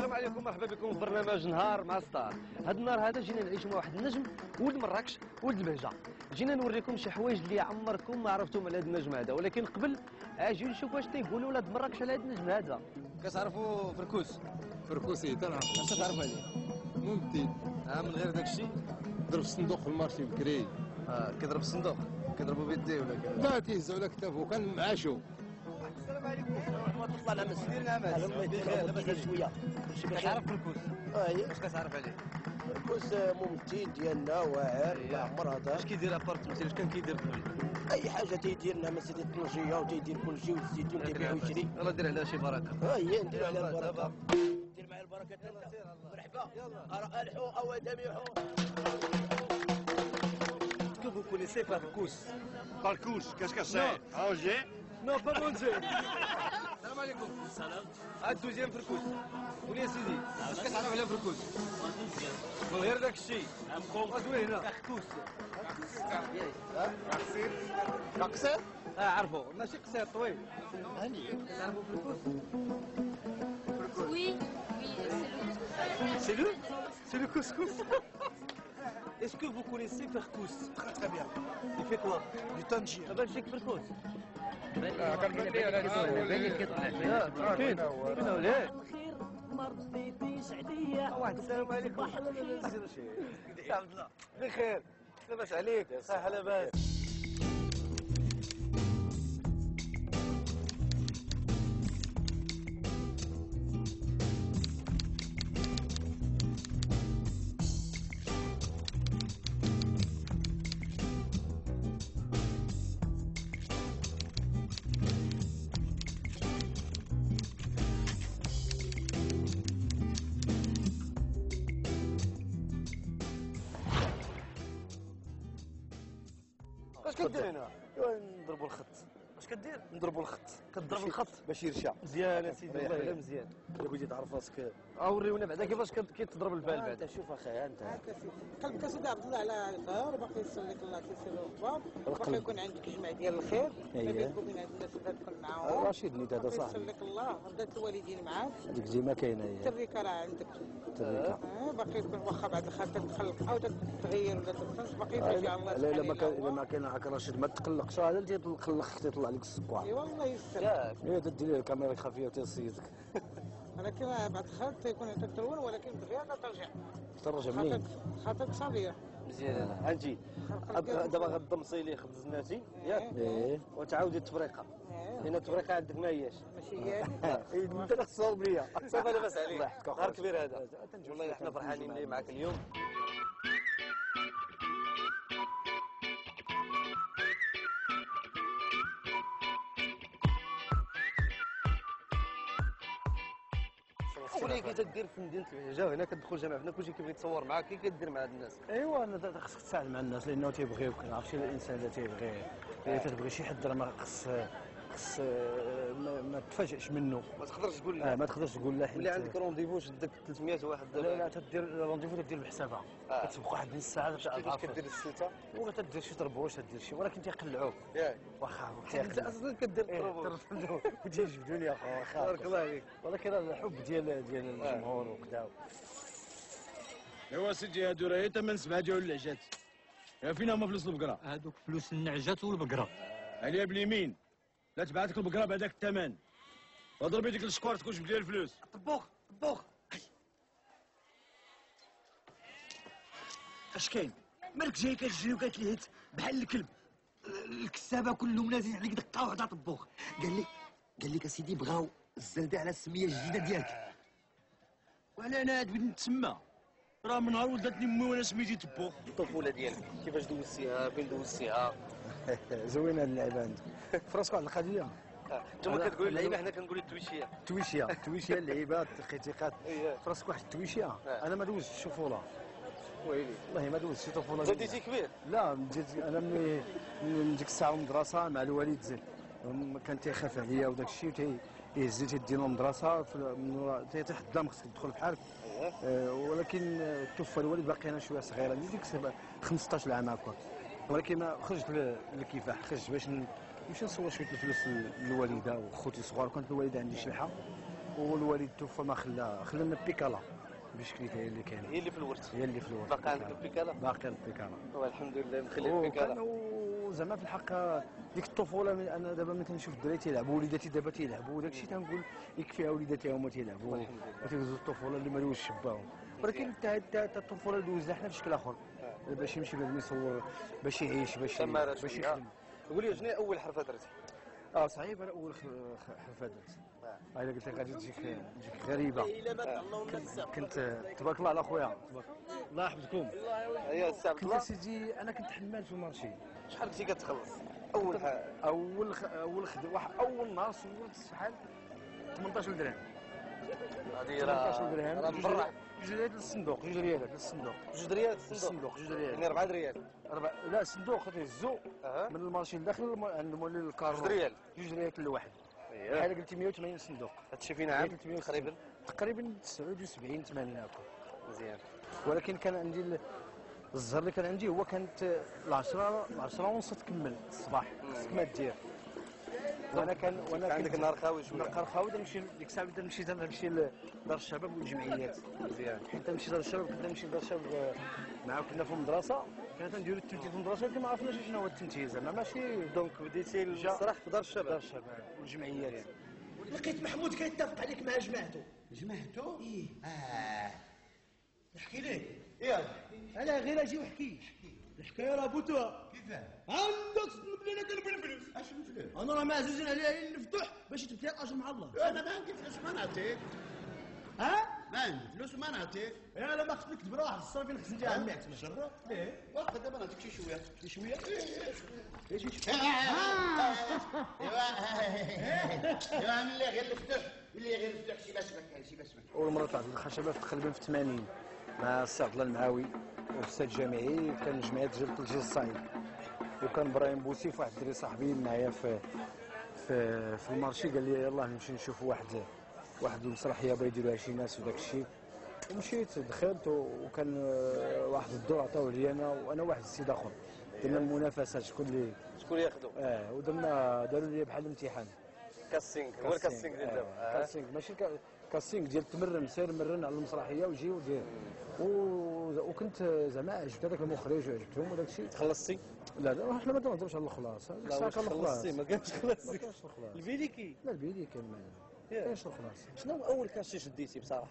السلام عليكم، مرحبا بكم في برنامج نهار مع ستار. هذا النهار هذا جينا نعيشوا مع واحد النجم ولد مراكش ولد البهجه. جينا نوريكم شي حوايج اللي عمركم ما عرفتم على هذا النجم هذا، ولكن قبل اجيو نشوف واش تيقولوا ولاد مراكش على هذا النجم هذا. كتعرفوا فركوس؟ فركوسي تنعرف. اش تعرف عليه؟ ممتاز. من غير داك الشيء ضرب الصندوق في المارشي بكري. كيضرب الصندوق، كيضربوا بيديه ولا كذا؟ لا تيهز على كتافه كان معاشو. السلام عليكم ورحمه الله. نعمس دير نعمس. الله يدير بخير شويه. كتعرف فركوس؟ اش كتعرف عليه؟ فركوس ممثل ديالنا واعر الله يعمر هذا. اش كيدير ابار التمثيل؟ اش كان كيدير قبل؟ اي حاجه تيدير لنا مساله الطنجيه وتيدير كل شيء والزيتون تيبيع ويشري. يلاه دير عليها شي بركه. هي ندير عليها البركه. دير معايا البركه مرحبا. يلا الحو او دميحو. Que vous connaissez Farkous? Farkous, qu'est-ce que c'est? Angers? Non, pas manger. Salam alaikum. Salam. هاد دوزيام فركوس. قول يا سيدي، اش كتعرف على فركوس؟ من غير داك الشيء. غادوي هنا. فركوس. قصير؟ عرفوا، ماشي قصير طويل. هاني. تعرفوا فركوس؟ Oui, C'est lui? C'est le couscous. Est-ce que vous connaissez Farkous? Très très bien. Il fait quoi? Du tangier. قبل شيك فركوس. فين ولاد؟ بخير مرضيتي سعدية. واحد السلام عليكم. يا عبد الله بخير، لاباس عليك؟ صحة لاباس. اش كدير هنا؟ نضربوا الخط. اش كدير؟ نضربوا الخط. كتضرب الخط باش يرجع. مزيان سيدي، والله الا مزيان. الا بغيتي تعرف راسك. وريونا بعدا كيفاش كيتضرب البال بعدا. انت شوف اخي انت. قلبك اسيدي عبد الله على الخير وباقي يسلك الله تيسير الخباب وباقي يكون عندك جمع ديال الخير ما بينك وبين هاد الناس اللي تكون معاهم. رشيد نيت هذا صاحبي. يسلك الله ردات الوالدين معاك. هذيك ديما كاينه هي. التريكه راه عندك. التريكه. باقي تكون واخا بعد الخير تتخلق او تتغير ولا تبطل باقي ترجع الله لا الا ما كاين هكا رشيد ما تقلقش، هذا اللي تقلق تيطلع لك السكر. اي والله يسر. ايه تدير الكاميرا خفيه وتيصيدك. ولكن بعد الخير تيكون تتلون ولكن دغيا ترجع. ترجع منين؟ خاطرك صغير. مزيان. هانتي دابا غتضمصي لي خبز الناتي ياك؟ ايه. وتعاودي التفريقه. لان التفريقه عندك ما هياش. ماشي هي. انت اللي خصهم ليا. صافي لاباس عليك. نهار كبير هذا. والله احنا فرحانين اللي معك اليوم. قولي كي تدير في مدينه البهجه وهنا كتدخل جامع هنا كلشي كيبغي يتصور معاك، كي كدير مع هاد الناس؟ ايوا انا خصك تساعد مع الناس لانه تيبغيوك. عرفتي الانسان اللي تيبغي شي حد راه ما خص ما تفاجئش منه. ما تقدرش تقول لا. ما تقدرش تقول لا. ملي عندك رونديفو شدك 300 واحد. لا تدير رونديفو تدير بحسابها. كتسبق واحد نص ساعه باش تعرف. كيفاش كدير السلته؟ ولا تدير شي طربوش تدير شي، ولكن تيقلعوك. ياك واخا انت اصلا كدير الطربوش. وتيجبدوني اخويا واخا. بارك الله عليك. ولكن هذا الحب ديال الجمهور وكذا. ايوا سيدي هادو راه ثمن 7 ديال العجات. فين هما فلوس البقره؟ هادوك فلوس النعجات والبقره. عليا باليمين لا تبعت لك البقره بهذاك الثمن. وضربي ديك الشكوار تكون جبد لي الفلوس. طبوخ طبوخ. اش كاين؟ مالك جاي كتجري وكتلهت بحال الكلب. الكسابه كلهم نازلين عليك دقه واحده طبوخ. قال لك اسيدي بغاو الزلده على السميه الجديده ديالك. وانا هاد بغيت نتسمى. راه من نهار ولدتني امي وانا سميتي طبوخ. الطفوله ديالك كيفاش دوزتيها؟ فين دوزتيها؟ زوينه هاد اللعبه عندك. فراسك واحد القضيه. انتما كتقولوا اللعيبه، حنا كنقولوا التويشيه. التويشيه اللعيبه التخيتيقات. فراسك واحد التويشيه. انا ما دوزتش الطفوله. ويلي والله ما دوزتش الطفوله. زاديتي كبير؟ لا انا من ديك الساعه المدرسه مع الوالد كان تيخاف عليا وداك الشيء يهزني تيدينا المدرسه تيحدى خصك تدخل بحال. ولكن توفى الوالد باقي انا شويه صغيره ديك 15 عام هكا. ولكن ما خرجت للكفاح، خرجت باش نمشي نصور شويه الفلوس للوالده وخوتي الصغار. كانت الوالده عندي شلحه والوالد توفى ما خلانا بيكالا بشكليتها هي اللي كانت. هي اللي في الورث. هي اللي في الورث. باقي عندك البيكالا؟ باقي البيكالا. والحمد لله مخلي البيكالا. وزعما في الحق ديك الطفوله انا دابا ملي كنشوف الدراري تيلعبوا وليداتي دابا تيلعبوا وداك الشيء تنقول يكفيها وليداتي هما تيلعبوا وتيدوزوا الطفوله اللي ما دوزش شباهم. ولكن حتى الطفوله اللي دوزنا حنا في شكل اخر باش يمشي بنادم يصور باش يعيش باش يخدم. قول لي شنو اول حرفه درتي؟ صعيب انا اول حرفه درت. الا قلت لك غادي تجيك غريبه. كنت تبارك الله على خويا الله يحفظكم. ايوا السي عبد الله. كنت سيدي انا كنت حمال في المارشي. شحال كنتي كتخلص؟ اول اول نهار صورت شحال 18 درهم. هذه راه 18 درهم راه مبرع. 2 ريالات للصندوق 2 ريالات للصندوق 2 ريال الصندوق 2 ريالات يعني 4 ريال. لا الصندوق تهزو من المارشي لداخل عند مولي الكارو 2 ريال 2 ريالات للواحد. بحال قلتي 180 صندوق. هادشي فين عام تقريبا 79 80 هكا. مزيان. ولكن كان عندي الزهر اللي كان عندي هو كانت العشرة ونص تكمل الصباح خصك ما دير. وانا عندك النهار خاوي شويه. النهار خاوي نمشي ديك الساعه بديت نمشي لدار الشباب والجمعيات. مزيان. حتى نمشي لدار الشباب كنا نمشي لدار الشباب مع كنا في المدرسه كنا نديروا التمثيل في المدرسه ولكن ما عرفناش شنو هو التمثيل زعما ماشي. دونك بديتي المسرح في دار الشباب. دار الشباب والجمعيات. لقيت محمود كيتفق عليك مع جماعته. جماعته؟ ايه نحكي لك. يلا انا غير اجي وحكي. الحكايه راه بوتوها. كيفاه؟ عندك تطلب لنا الفلوس. اش الفلوس؟ انا راه معزوزين عليها المفتوح باش تبتي الاجر مع الله. انا ما عندي فلوس ما نعطيك. ما عندي فلوس وما نعطيك. انا ما خصك تكذب راه واحد الصرف اللي خصني عمي عتمه. شرف؟ ليه؟ واخا دابا نعطيك شي شويه. شي شويه؟ ايه شي شويه. ايوا ملي غير الفتوح شي بسمك. اول مره طلعت الخشبه تقريبا في 80 مع السي عبد الله المعاوي والاستاذ جامعي كان جمعيه ديال تلجير الصعيد. وكان ابراهيم بوسيف واحد الدري صاحبي معايا في المارشي قال لي يلاه نمشي نشوفوا واحد المسرحيه بغا يديروها شي ناس وداك الشيء. ومشيت دخلت وكان واحد الدور عطاوه لي انا وانا واحد السيد اخر. درنا المنافسات شكون اللي ياخذوا. داروا لي بحال الامتحان. كاسينغ هو الكاسينغ ديال دابا. كاسينغ ماشي كاسينغ ديال تمرن سير مرن على المسرحيه وجي ودير. وكنت زعما عجبت هذاك المخرج وعجبتهم وداك الشيء. تخلصتي؟ لا حنا ما نهضروش على الخلاص. لا واش خلصتي ما كانش خلاص. البيليكي؟ لا البيليكي كان ما كاينش الخلاص. شنو هو اول كاشي شديتي بصراحه؟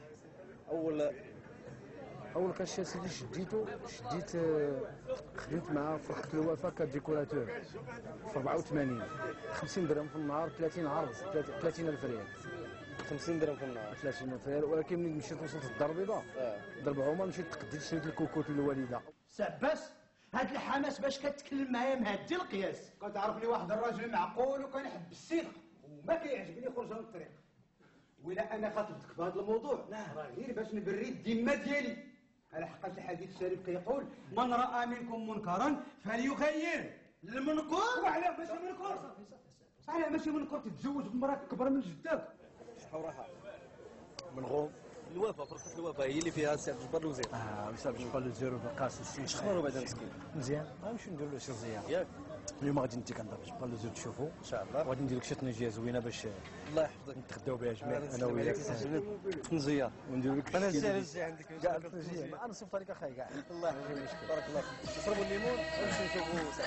اول كاشي سيدي شديت خدمت مع فرقه الوفاء كديكوراتور في 84 50 درهم في النهار 30 عرض 30,000 ريال. 50 درهم في النهار 30,000 ريال. ولكن ملي مشيت وصلت للدار البيضاء ضرب عمر مشيت تقديت شريت الكوكوت للوالده. سباس هاد الحماس باش كتكلم معايا مهدي القياس. كتعرفني واحد الراجل معقول وكنحب الصدق وما كيعجبني خرج من الطريق. ولا انا خاطبتك بهذا الموضوع راه غير باش نبري الذمه ديالي على حقيقه الحديث الشريف كيقول من راى منكم منكرا فليغير المنكر. وعلاه ماشي منكر صافي علاه ماشي منكر تتزوج بمراه كبر من جدك. شحال راها من غوم الوفاء فرقه الوفاء هي اللي فيها السي عبد الجبار الوزير. السي عبد الجبار الوزير وبقاس السي. شخبارو بعدا مسكين؟ مزيان غنمشيو نديرو له شي زياره. ياك اليوم غادي نتي كنضرب جبار الوزير تشوفو ان شاء الله. وغادي ندير لك شي طنجيه زوينه باش الله يحفظك نتغداو بها جميع انا وياك. طنجيه ونديرو لك انا السير عندك كاع الطنجيه ما نصيفط لك اخاي كاع. الله يحفظك بارك الله فيك. نشربوا الليمون ونمشيو نشوفوا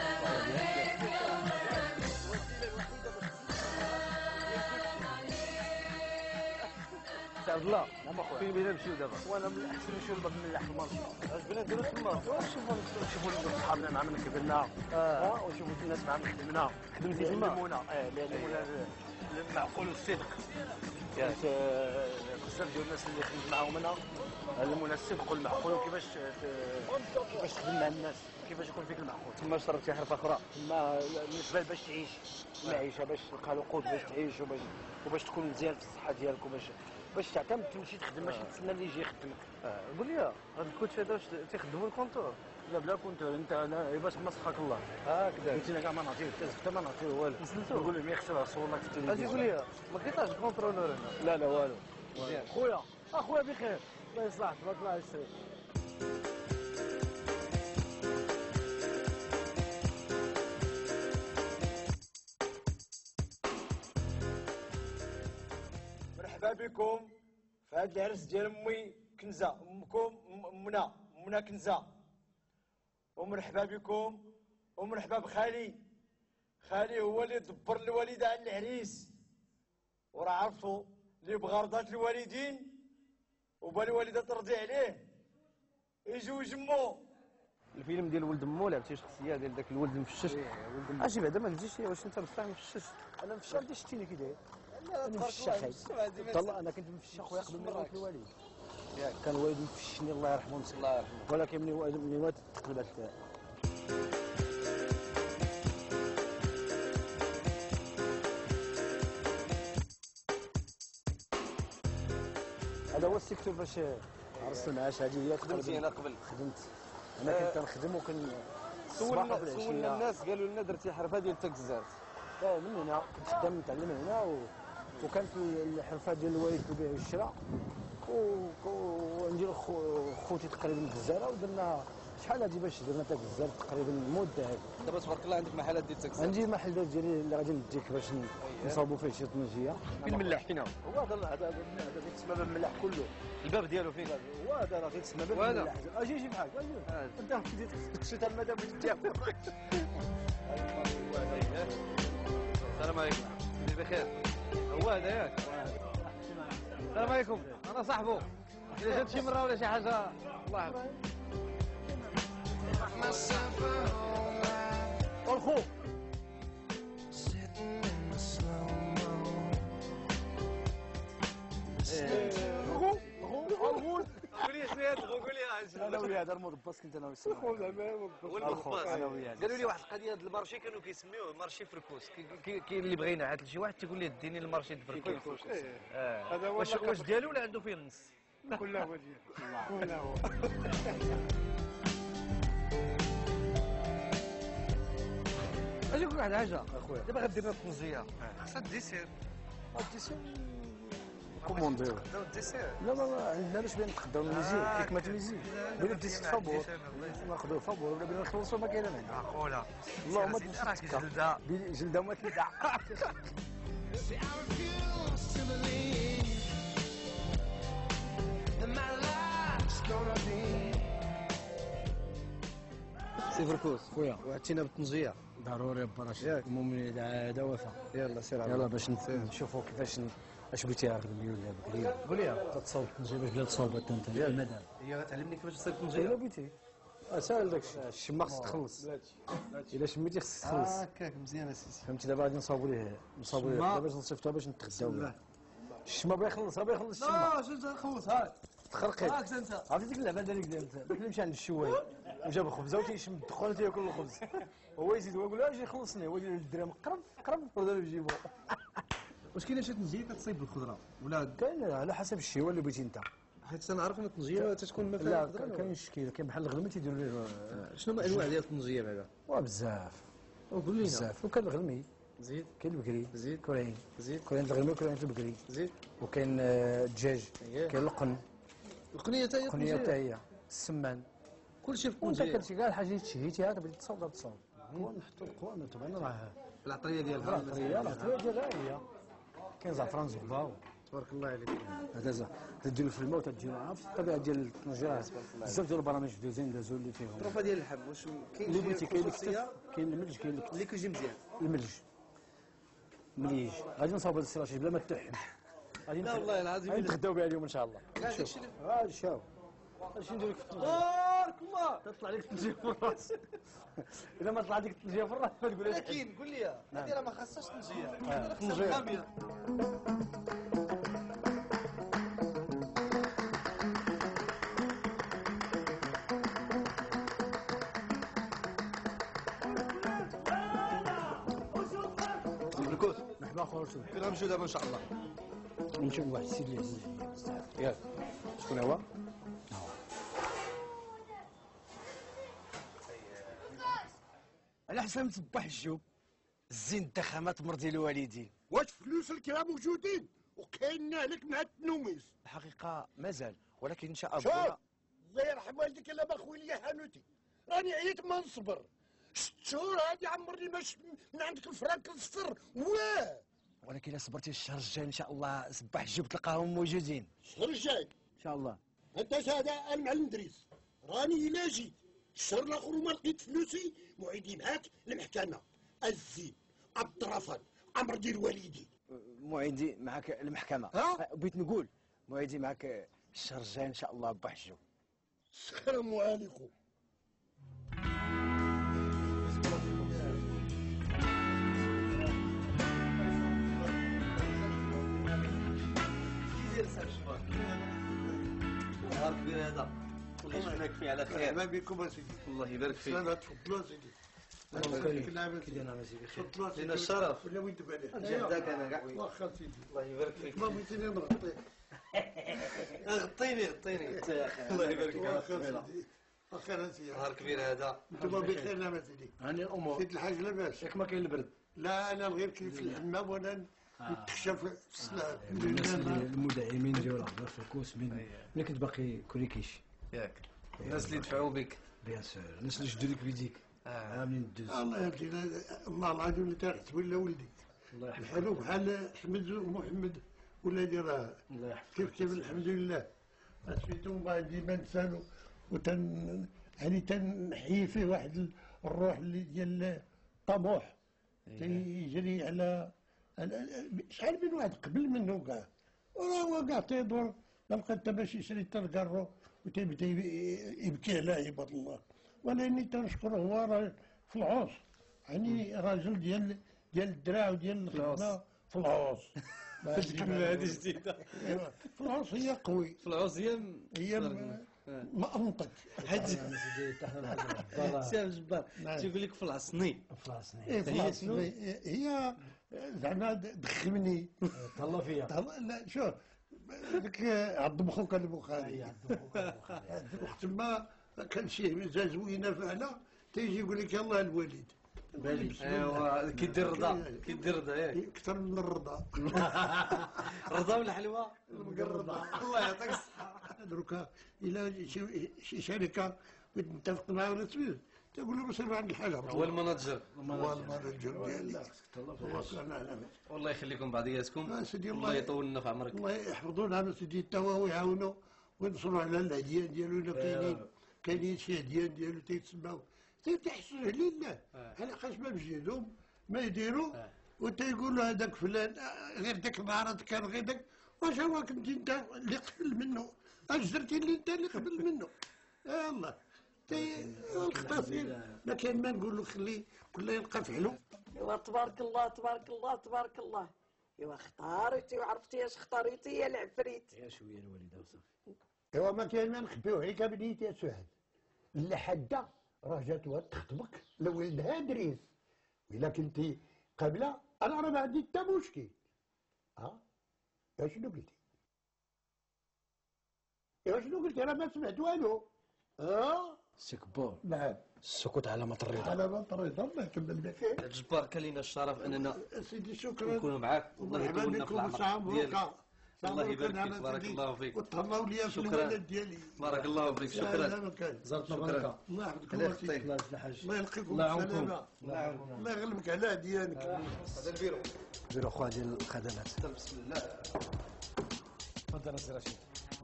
عبد الله. نعم اخويا. فين بينا نمشيو دابا؟ وانا من الاحسن نمشيو للملاح المارشي. عجبنا نديرو تما. نشوفوا صحابنا مع من كبرنا ونشوفوا الناس مع من خدمنا. خدمتي تما؟ المونه المعقول والصدق. بزاف ديال الناس اللي خدمت معاهم انا علمونا الصدق والمعقول وكيفاش تخدم مع الناس كيفاش يكون فيك المعقول. تما شربت شي حرفه اخرى. تما بالنسبه باش تعيش المعيشه باش تلقى الوقود باش تعيش وباش تكون مزيان في الصحه ديالك باش تعتمد تمشي تخدم ماشي تسنى اللي يجي يخدمك. قول لي هاد الكوتشي هذا واش تيخدموا الكونتور؟ لا بلا كونتور انت انا باش ما سخاك الله. هكذا قلت لك ما نعطيه التزفته ما نعطيه والو. نقول لهم يخسر صور لك في اجي قول لي ما كيطلعش كونترولور هنا؟ لا والو. مزيان خويا بخير الله يصلح تبارك الله يسر. ومرحبا بكم في هذا العرس ديال امي كنزه، امكم منى كنزه. ومرحبا بكم ومرحبا بخالي. خالي هو اللي دبر الوالده على العريس، وراه عرفتوا اللي بغى رضات الوالدين وبا الوالده ترضي عليه يجيو يجمو. الفيلم ديال ولد مو لعبتي شخصيه ديال داك الولد المفشش. اجي بعدا ما تجيش واش انت بصح مفشش؟ انا مفشش انت شتيني كي داير. انا مفشش اخي والله انا كنت مفشش اخويا قبل ما يموت الوالد. كان الوالد مفشني الله يرحمه الله يرحمه، ولكن ملي مات تقلبت. هذا هو السيكتور باش عرست المعاش. هذه هي خدمتي هنا قبل؟ خدمت انا كنت كنخدم وكن سولنا الناس قالوا لنا درتي حرفه ديال التكزات. لا من هنا كنت خدام نتعلم هنا وكانت الحرفه ديال الوالد في البيع والشراء وندير خوتي تقريبا الجزاره ودرنا شحال هادي باش درنا تاك الجزار تقريبا مده هادي. دابا تبارك الله عندك محلات ديال التكزات؟ عندي محل ديالي اللي غادي نديك باش نصاوبوا فيه شي طنجيه. فين الملاح فين هو؟ هو هذا غيتسمى باب الملاح كله. الباب ديالو فين؟ هو هذا راه غيتسمى باب الملاح. اجي معاك اجي انت شفت المدام تاعك. السلام عليكم. بخير. هو هذا ياك؟ السلام عليكم. انا صاحبه. اذا جات شي مره ولا شي حاجه الله يحفظك. والخو قولي شنو هاد قولي انا وياه هذا المضباس كنت انا وياه. هو المضباس انا وياه. قالوا لي واحد القضيه هاد المارشي كانوا كيسميوه مارشي فركوس. كاين اللي بغى ينعت لشي واحد تيقول لي ديني المارشي د فركوس. هذا هو واش ديالو ولا عنده فيه النص؟ كله هو ديالو كله هو. اجي نقول واحد الحاجه اخويا. دابا غدير الطنجيه خاصها الديسير. الديسير كومونديو. الديسير لا عندنا باش بين نقدروا الميزي حكمه الميزي بين الديسير فابور ناخذوا فابور ولا بين نخلصوا ما كاينه معنا. اخويا اللهم راك جلده جلده ما كيدع. سي فركوس خويا وعدتينا بالطنجيه. ضروري براشيد المهم هذا وفاء. يلا سير يلا باش نشوفوا كيفاش اش بغيتيها غدمي ولا بكري. قوليها تصاوب الطنجيه باش بلا تصاوب انت يا المدام. هي تعلمني كيفاش تصاوب الا الطنجيه. بغيتي ساهل داكشي. الشمه خصك تخلص. الا شميتي خصك تخلص. هكاك مزيان اسيدي. فهمتي دابا غادي نصاوبوا ليه باش نصيفطوها باش نتغداو. الشمه بغا يخلص بغا يخلص الشمه. لا شنو تخلص هاك تخرقي. هاك انت عرفتي ديك اللعبه ديالك داك اللي مشى عند الشوايه وجاب الخبزه وتيشم الدخان تياكل الخبز. هو يزيد ويقول له اجي خلصني. هو يدير الدرهم قرب ولا يجيبو. واش كاينه شي طنجيه كتصايب بالخضره ولا كاين على حسب الشيوه اللي بغيتي انت. حيت تنعرف ان الطنجيه تتكون ما فيها لا كاين شكيله كاين بحال الغلمي تيديروا ليه. شنو هما انواع ديال الطنجيه بعدا؟ بزاف قول لينا بزاف. وكاين الغلمي زيد كاين البكري زيد كاين زيد كاين الغلمي وكاين البكري زيد وكاين الدجاج كاين القن القنيه حتى هي القنيه حتى هي السمان كلشي في وانت الطنجيه. كتشي كاع الحاجات تشهيتيها كتبغي تصاوب تصاوب. نحطوا القوام طبعا راه العطريه ديالها العطريه ديالها هي كاين زعفران زبده. تبارك الله عليك. هذا تديرو في الماء وتديرو عارف الطبيعه ديال الطنجره. بزاف ديال البرامج فيديو دازو اللي فيهم الطرفه ديال اللحم واش كاين اللي بغيتي. كاين خصوصيه كاين الملج كاين اللي كيجي مزيان. الملج مليج. غادي نصاوب هذا السراشي بلا ما تحن. لا والله العظيم غادي نتغداو بها اليوم ان شاء الله. هذاك الشيء غادي شاو اش ندير لك في الطنجيه. بارك الله تطلع لك الطنجيه في الراس. الا ما طلع لك الطنجيه في الراس ما تقولهاش. ولكن قول لي هذه راه ما خاصهاش طنجيه. طنجية. كامله. فركوس مرحبا خويا رسول. فين غنمشيو دابا ان شاء الله؟ نشوف واحد السيد اللي عزيز عليا بزاف. ياك شكون هو؟ على حسب مصباح الجوب الزين الدخامات مرضي الوالدين. واش فلوس الكرا موجودين وكاين هناك مع التنوميس؟ الحقيقه مازال ولكن ان شاء شوف الله. الله يرحم والديك الا ما خويا حانوتي راني عييت ما نصبر. 6 شهور هادي عمرني ما شفت من عندك الفرانك الصفر. واه ولكن الا صبرتي الشهر الجاي ان شاء الله صباح الجوب تلقاهم موجودين. الشهر الجاي ان شاء الله. انت هذا المعلم دريس، راني الا جيت الشهر الاخر وما لقيت فلوسي موعدي معاك المحكمه، الزين الطرفان امر ديال والدي. موعدي معاك المحكمه. بغيت نقول موعدي معاك الشهر الجاي ان شاء الله با حجو. السلام عليكم. نهار كبير هذا، الله يجمعك فيه على خير. مرحبا بكم اسيدي. الله يبارك فيك. سلامة، تفضلوا اسيدي. كي داير اسيدي بخير. لنا الشرف. ولا وين دب عليك؟ نجهدك انا كاع. واخا سيدي. الله يبارك فيك. ما بغيتيني نغطيك. غطيني انت يا اخي. الله يبارك فيك. واخا سيدي. اخيرا سيدي. نهار كبير هذا. انتم بخير نعم سيدي. هاني الامور. سيد الحاج لاباس. ياك ما كاين البرد. لا انا غير كيف في الحمام وانا نتكشف في السلام. الناس المدعمين ديال الهضره في الكوس ملي كنت باقي كوريكيش. ياك. الناس اللي دفعوا بك. بيان سور، الناس اللي شدوا لك بيديك. منين دوز. الله يهديك الله العظيم اللي تحت ولا ولدي. الله يحفظك. بحالو بحال احمد ومحمد ولادي راه. الله يحفظك. كيف الحمد لله. سميتو ما ديما نسالو يعني تنحيي فيه واحد الروح اللي ديال الطموح. تيجري على شحال من واحد قبل منه كاع، وراه كاع تيدور تلقى انت باش يشري تلقى وتيبدا يبكي على عباد الله. ولاني تنشكره هو راه في العوص، يعني راجل ديال الدراع وديال الخدمه في العوص. الجمله هذه جديده. في العوص هي قوي. في العوص هي ما انطق. حد سي جبار تيقول لك في العصني. في العصني هي زعما دخمني. تهلا فيا. لا شوف ديك عبد مخوك البخاري. وقت ما كان شي مزاج زوينه فعلا تيجي يقول لك يلاه الوالد. ايوا كيدير الرضا ياك. اكثر من الرضا. الرضا ولا حلوه؟ المقرضه. الله يعطيك الصحه. دروكا الى شي شركه بغيت نتفق معاه ولا تسوير تقول له سير عند الحاجه. هو المناجر. هو المناجر ديالي. والله يخليكم بعضياتكم. سيدي الله يطول لنا في عمرك. الله يحفظونا سيدي توا ويعاونوا وينصروا على العديان ديالو الا كاينين شي عديان ديالو تيتسماو تيحسوا لله على خاش ما بجهدهم ما يديروا وتيقولوا هذاك فلان غير داك النهار كان غير داك واش هو كنت انت اللي قبل منه اجرتي اللي انت اللي قبل منه. يلاه الخطافين ما كاين ما نقول له خليه كله يلقى فعلو. ايوا تبارك الله تبارك الله تبارك الله. ايوا اختاريتي وعرفتي اش اختاريتي يا العفريت. يا شويه الوالده وصافي. ايوا ما كاين ما نخبيو عليك بنيتي يا سهاد. اللحده راه جات تخطبك لولدها دريس، وإلا كنتي قابله انا راه ما عندي حتى مشكل. شنو قلتي؟ شنو قلتي؟ راه ما سمعت والو. سي كبور. نعم. السكوت علامة الرضا. علامة الرضا. الله يكمل بخير. الجبار كان لنا الشرف اننا سيدي شكرا نكونوا معاك. الله يطولنا في العمر ديالك. الله يبارك فيك. بارك الله فيك. وتهلاو ليا في الولد ديالي. بارك الله فيك. شكرا. زرتنا بركه. الله يحفظكم الله الحاج. الله يلقيكم بالسلامه. الله يغلبك على ديانك. هذا البيرو. بيرو خويا ديال الخدمات. بسم الله. تفضل سي رشيد.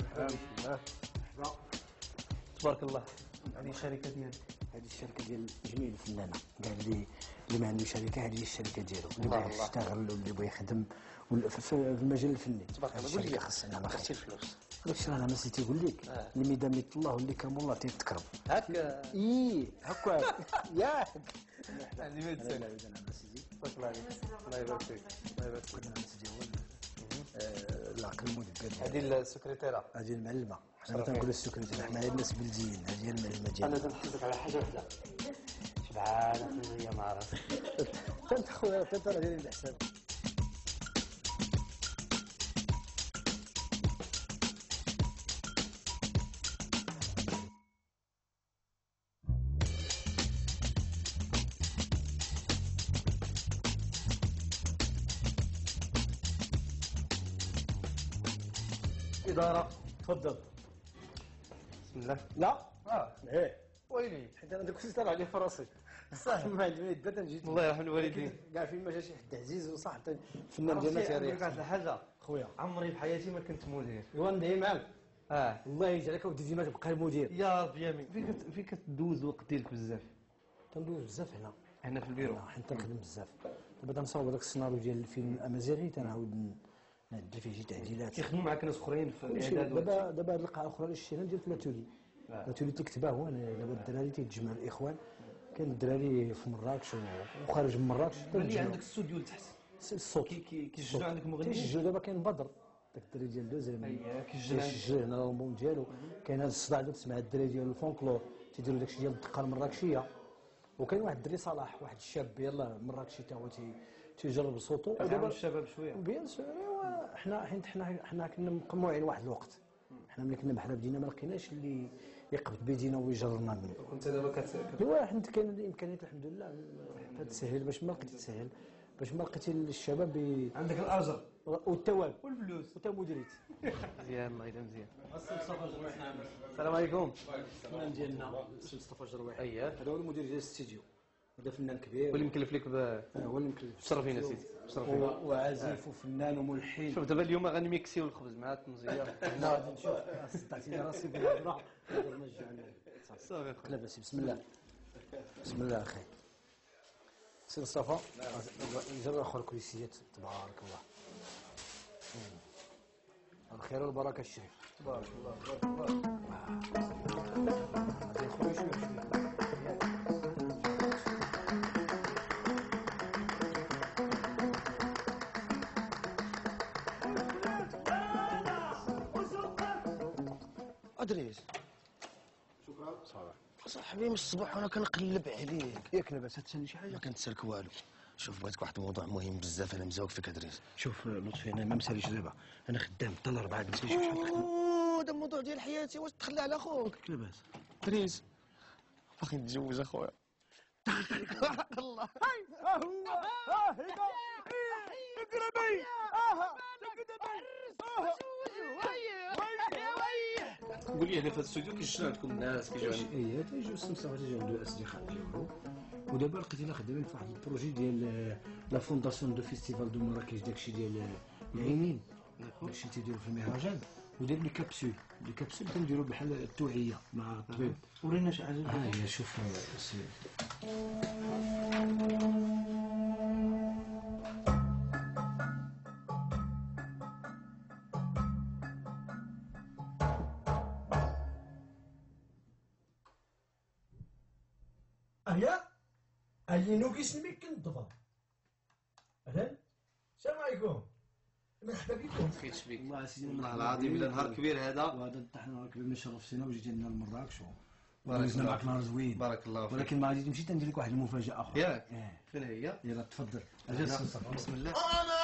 تبارك الله. هذه الشركه ديالك. هذه الشركه ديال جميع الفنانه كاع اللي ما عنده شركه هذه هي الشركه ديالو اللي بغى يشتغل واللي بغى يخدم في المجال الفني. تبارك الله. قول لي خاصنا انا خاصني الفلوس. داكشي راه انا ما نسيت يقول لك اللي ميت الله واللي كام الله تيتكرم هكا. هكا ياك هذه ما تسال. تبارك الله عليك. الله يبارك فيك. الله يبارك فيك. كنا نتجاوز العقل المدبر. هذه السكرتيره. هذه المعلمه. حنا تنقولوا السكرتيره حنا الناس بلديين. هذه هي المعلمه ديالنا. انا تنحسك على حاجه وحده. شبعانه في ما عرفت. انت خويا انت راه داير الحساب. إدارة. تفضل. بسم الله. لا. ايه. ويلي حيت انا داك الشيء طلع عليه في راسي صح ما عندي ما يدبر تنجي الله يرحم الوالدين. كاع فين ما جا شي حد عزيز وصح حتى الفنان ديالنا تيريح واحد الحاجه خويا عمري في حياتي ما كنت مدير. ايوا ندعي معاك اه الله يجعلك ودي ديما تبقى المدير يا رب يامين. فين كتدوز الوقت ديالك بزاف؟ تندوز بزاف هنا في البيرو. حيت تنخدم بزاف دابا تنصاوب هذاك السيناريو ديال الفيلم الامازيغي تنعاود نعدل فيه شي تعديلات كيخدموا معاك ناس اخرين في الاعداد. دابا هاد القاعه الاخرى اللي شتينا ديال فلاتولي فلاتولي تكتبها هو دابا الدراري تيتجمع الاخوان كاين الدراري في مراكش وخارج من مراكش اللي عندك الاستوديو لتحت الصوت كيسجلوا عندك مغنيين. كيسجلوا دابا كاين بدر داك الدري ديال دوزيام كيسجل هنا الالبوم ديالو كاين هذا الصداع اللي تسمع الدراري ديال الفونكلور تيديروا داكشي ديال الدقه المراكشيه وكاين واحد الدري صلاح واحد الشاب يلاه مراكشي تا هو تيجرب صوتو ودابا الشباب شويه بيان سور ايوا حنا كنا مقموعين واحد الوقت حنا ملي كنا بحال بدينا ما لقيناش اللي يقبض بيدينا ويجرنا منه. كنت دابا ايوا حنا كاين الامكانيات الحمد لله تسهل باش ما لقيتي تسهل باش ما لقيتي الشباب عندك الاجر والثواب والفلوس وتا مديريت. مزيان الله يدير مزيان. مصطفى جرويح نعم. السلام عليكم. الفنان ديالنا السي مصطفى جرويح اييه هذا هو المدير ديال الاستديو هذا فنان كبير واللي مكلف لك هو اللي مكلف. شرفينا سيدي شرفينا. وعازف وفنان وملحن. شوف دابا اليوم غنميكسيو الخبز مع التمزيه. لا غادي نشوف صدعتيني راسي بالهضره نقدر نرجع صافي لا بس بسم الله بسم الله اخي سي مصطفى جرب اخو الكويسيات تبارك الله الخير والبركه الشريف تبارك الله تبارك الله. غادي نخرج شويه ادريس شكرا صاحبي من الصباح وانا كنقلب عليك ياك لاباس تسالني شي حاجه ما كنتسالك والو. شوف بغيتك واحد الموضوع مهم بزاف انا مزوق فيك ادريس. شوف لطفي انا ما مساليش دابا انا خدام حتى الاربعه قلت لي شوف شحال تخدم اوه دا الموضوع ديال حياتي واش تخلى على خوك لاباس ادريس باغي نتزوج اخويا. الله قول لي هنا في الاستوديو كيشنو عندكم الناس كيجيو اييه تيجيو السمسار تيجيو عندو الاصدقاء ديالو ودابا لقيتينا خدامين في واحد البروجي ديال لا فونداسيون دو فيستيفال دو مراكش داكشي ديال العينين داكشي تيديروا في المهرجان وداير لي كابسول تنديروا بحال التوعيه مع الطبيب. ورينا شي حاجه. هي شوف السي نوكيس نميك كنضبا. اهلا السلام عليكم مرحبا بكم. كيتش بيك الله سيدي والله العظيم الا نهار كبير هذا. وهذا حتى حنا نهار كبير اللي شرفتينا وجيتي لنا لمراكش بارك ودوزنا الله معك نهار زوين. بارك الله فيك. ولكن ما غادي تمشي تندير لك واحد المفاجاه اخرى. ياك فين هي؟ يلا تفضل اجلس مصطفى بسم الله. انا